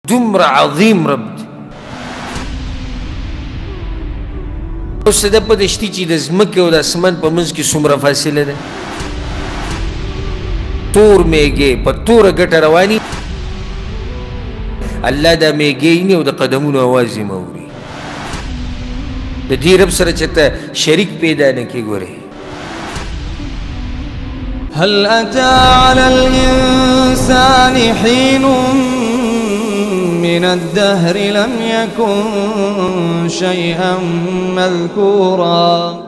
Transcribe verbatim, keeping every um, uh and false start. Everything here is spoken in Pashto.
دومره عظیم رب دی. اوس د په دې شتي چې د ځمکې او د اسمان په منځ کې څومره فاصله ده. تور میږې په توره ګټه رواني، الله دا میږې ویني او د قدمونو اواز یې اوري. د دې رب سره چې ته شریک پیدا نه کړې. ګورې هل أتى على الإنسان حين من الدهر لم يكن شيئا مذكورا